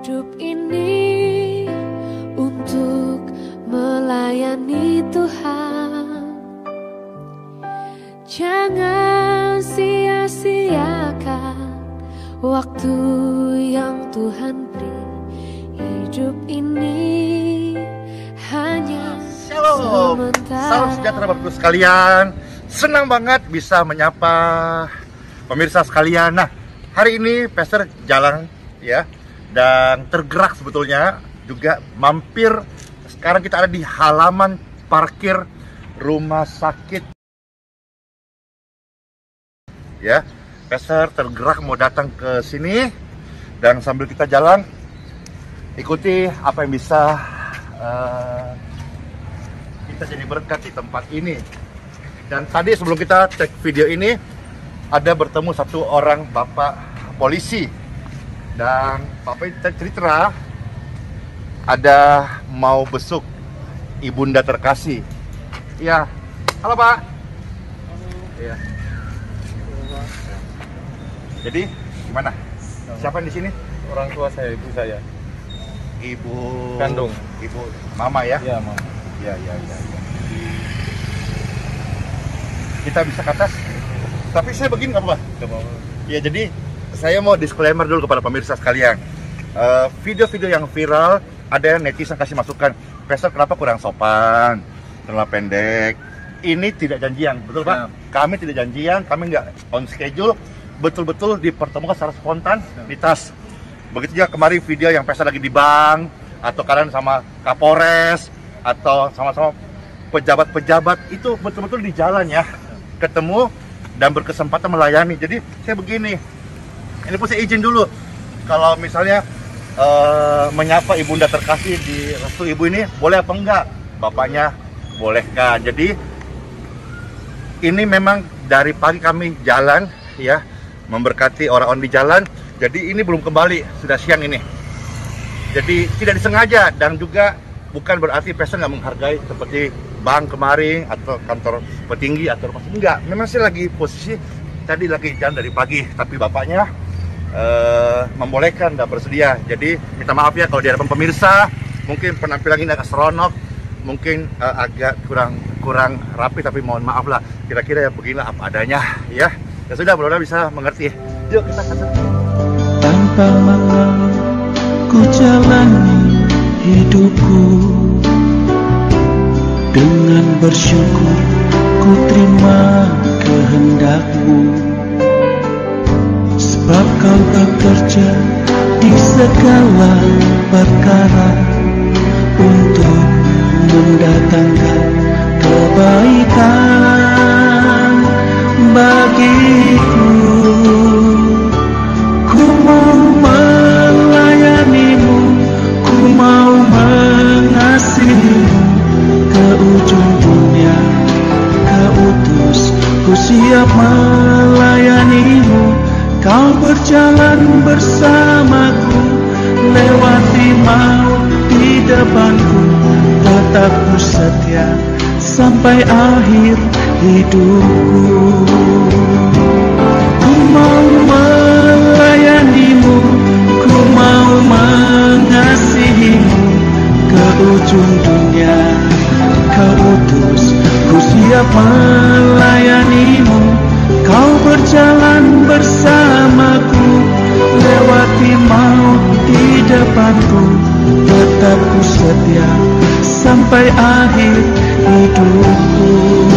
hidup ini untuk melayani Tuhan. Jangan sia-siakan waktu yang Tuhan beri. Hidup ini hanya sementara. Salam sejahtera Bapak-Ibu sekalian. Senang banget bisa menyapa pemirsa sekalian. Nah, hari ini Pastor jalan ya, dan tergerak sebetulnya juga mampir. Sekarang kita ada di halaman parkir rumah sakit ya. Pastor tergerak mau datang ke sini, dan sambil kita jalan ikuti apa yang bisa kita jadi berkat di tempat ini. Dan tadi sebelum kita cek video ini, ada bertemu satu orang bapak polisi, dan bapak cerita ada mau besuk ibunda terkasih. Iya, halo Pak. Iya. Jadi gimana? Siapa di sini? Orang tua saya, ibu saya. Ibu kandung. Ibu mama ya? Iya, mama. Ya. Kita bisa ke atas. Tapi saya begini nggak apa-apa? Nggak apa-apa. Ya, jadi saya mau disclaimer dulu kepada pemirsa sekalian. Video-video yang viral, ada yang netizen kasih masukan, Pastor kenapa kurang sopan, terlalu pendek. Ini tidak janjian, betul Pak? Kami tidak janjian, kami nggak on schedule, betul-betul dipertemukan secara spontan di tas. Begitu juga kemarin video yang Pastor lagi di bank, atau kalian sama Kapolres, atau sama-sama pejabat-pejabat, itu betul-betul di jalan ya, ketemu dan berkesempatan melayani. Jadi saya begini, ini pun saya izin dulu, kalau misalnya menyapa ibunda terkasih di restu ibu ini, boleh apa enggak? Bapaknya bolehkan. Jadi ini memang dari pagi kami jalan ya, memberkati orang-orang di jalan. Jadi ini belum kembali, sudah siang ini. Jadi tidak disengaja, dan juga bukan berarti Pastor nggak menghargai seperti bank kemarin atau kantor petinggi atau rumah. Enggak, memang saya lagi posisi tadi lagi jalan dari pagi, tapi bapaknya membolehkan dan bersedia. Jadi minta maaf ya kalau di hadapan pemirsa mungkin penampilan ini agak seronok, mungkin agak kurang rapi, tapi mohon maaf lah, kira-kira ya beginilah apa adanya ya. Ya sudah, mudah-mudahan bisa mengerti. Yuk kita ke sana. Tanpa malu ku jalani hidupku, dengan bersyukur ku terima kehendak-Mu. Sebab Kau bekerja di segala perkara untuk mendatangkan kebaikan bagiku. Ku mau melayani-Mu, ku mau mengasihi-Mu, ke ujung dunia Kau utus, ku siap melayani-Mu. Kau berjalan bersamaku, lewati maut di depanku, tetap ku setia sampai akhir hidupku. Ku mau melayani-Mu, ku mau mengasihi-Mu, ke ujung dunia Kau utus, ku siap melayani-Mu. Kau berjalan bersamaku, lewati maut di depanku, tetap ku setia sampai akhir hidupku.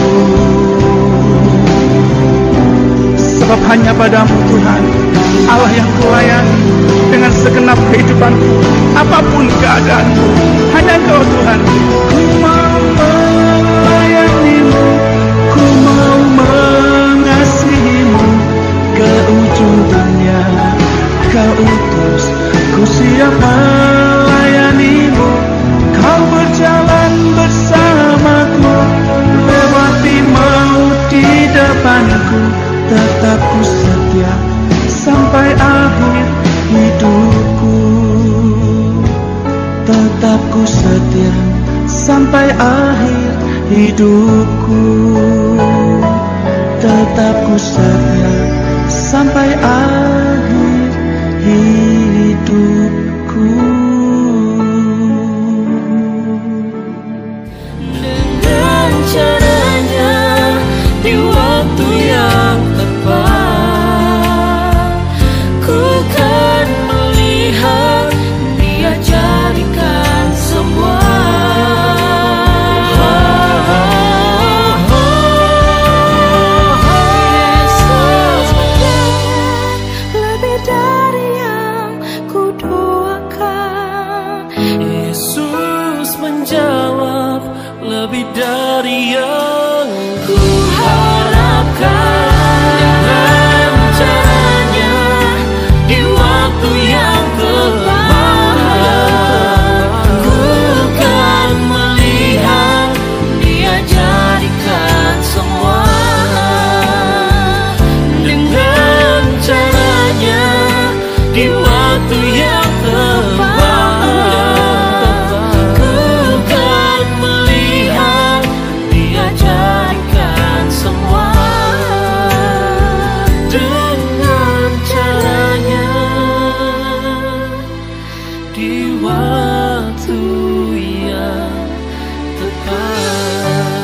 Sebab hanya Padamu Tuhan, Allah yang kulayani dengan segenap kehidupanku, apapun keadaanku, hanya Engkau Tuhan. Ku mau melayani-Mu, ku mau mengasihi-Mu, ke ujung dunia Kau utus, ku siap melayani-Mu. Kau berjalan bersamaku, lewati maut di depanku, tetap ku setia sampai akhir hidupku. Tetap ku setia sampai akhir hidupku. Tetap ku setia sampai akhir hidupku. di waktu yang tepat. Ku kan melihat Dia jadikan semua dengan caranya di waktu yang tepat.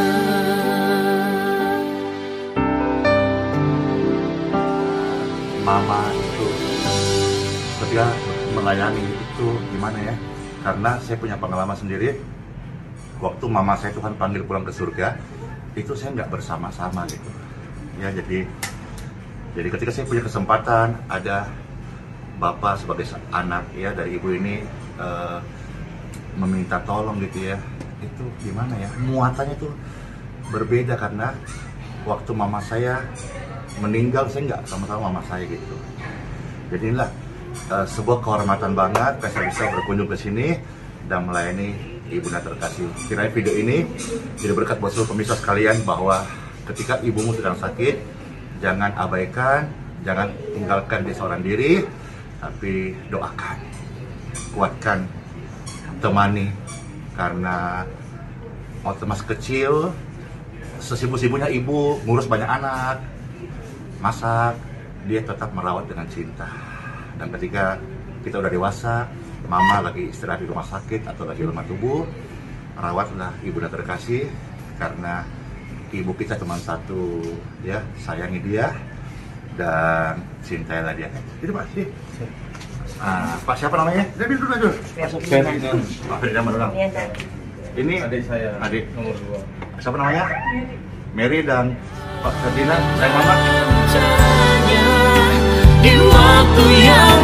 Mama itu ketika melayani itu gimana ya? Karena saya punya pengalaman sendiri. Waktu mama saya Tuhan panggil pulang ke surga, itu saya nggak bersama-sama gitu. Ya jadi ketika saya punya kesempatan ada bapak sebagai anak ya dari ibu ini meminta tolong gitu ya, itu gimana ya? Muatannya tuh berbeda karena waktu mama saya meninggal saya nggak sama-sama mama saya gitu. Jadi inilah sebuah kehormatan banget saya bisa berkunjung ke sini dan melayani ibunda terkasih. Kiranya video ini jadi berkat buat seluruh pemirsa sekalian bahwa ketika ibumu sedang sakit, jangan abaikan, jangan tinggalkan dia seorang diri, tapi doakan, kuatkan, temani, karena waktu masih kecil sesibuk-sibuknya ibu ngurus banyak anak, masak, dia tetap merawat dengan cinta. Dan ketika kita udah dewasa, mama lagi istirahat di rumah sakit atau lagi lemah tubuh, rawatlah ibunda terkasih, karena ibu kita cuma satu, ya, sayangi dia dan cintailah dia. Itu Pak, sih. Pak siapa namanya? Dia dulu aja. Pak Ferdinand Manulang. Ini Adik saya, adik nomor 2. siapa namanya? Mary dan Pak Ferdinand. Saya Mama. Caranya di waktu yang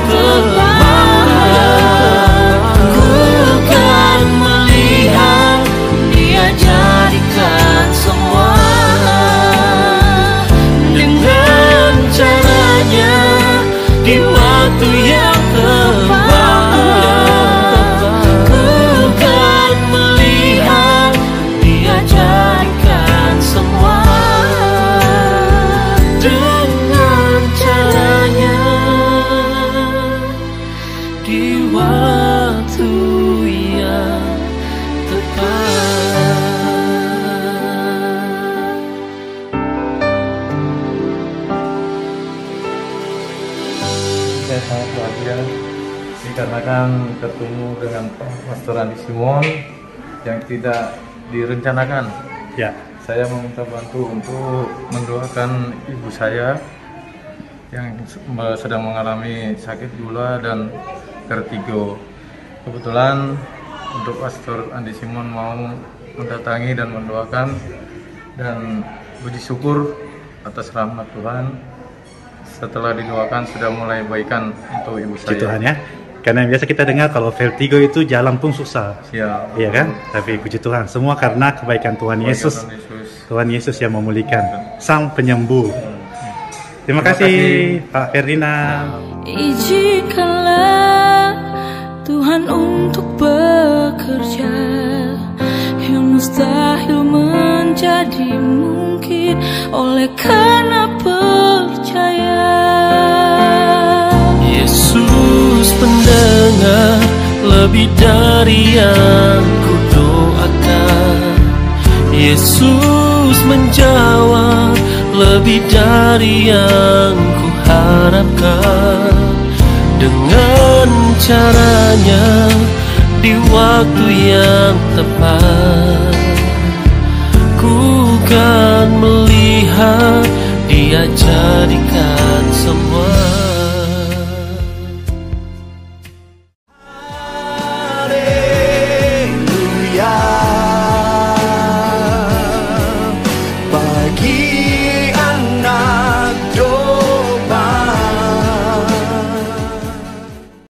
tepat, ku kan melihat Dia jadikan semua dengan caranya di waktu yang tepat. Ku kan melihat Dia jadikan semua dengan caranya di waktu yang tepat. Saya sangat bahagia dikarenakan ketemu dengan Pastor Andi Simon yang tidak direncanakan. Ya, Saya meminta bantu untuk mendoakan ibu saya yang sedang mengalami sakit gula dan vertigo. Kebetulan untuk Pastor Andi Simon mau mendatangi dan mendoakan, dan puji syukur atas rahmat Tuhan, setelah didoakan sudah mulai baikan untuk ibu puji saya. Tuhan ya. Karena biasa kita dengar kalau vertigo itu jalan pun susah, Ya, iya kan? Tapi puji Tuhan, semua karena kebaikan Tuhan Yesus. Tuhan Yesus yang memulihkan, Sang Penyembuh. Terima kasih Pak Ferdinand. Izinkanlah Tuhan untuk bekerja, yang mustahil menjadi mungkin oleh karena percaya. Yesus pendengar lebih dari yang ku doakan. Yesus menjawab lebih dari yang ku harapkan. Dengan caranya di waktu yang tepat, ku kan melihat Dia jadikan